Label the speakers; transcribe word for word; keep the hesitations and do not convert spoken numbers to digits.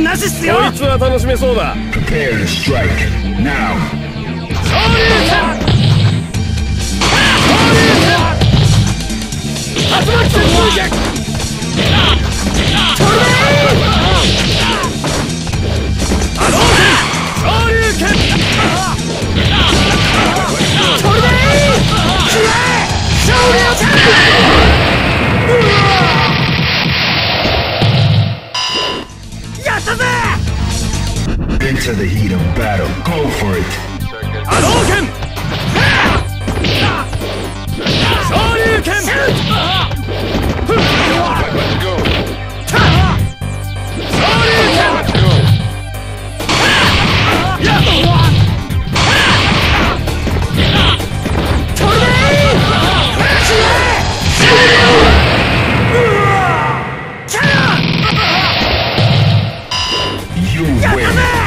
Speaker 1: なしっすよ。
Speaker 2: こいつは楽しめそうだ。
Speaker 3: Prepare to strike now.
Speaker 2: 昇竜拳。竜巻旋風脚。トルネー波動拳。昇竜拳。トルネーきれ昇竜拳。やったぜ。
Speaker 3: Into the heat of battle. Go for it.
Speaker 2: 波動拳。昇竜拳。昇竜拳。やっトルネー
Speaker 3: You win.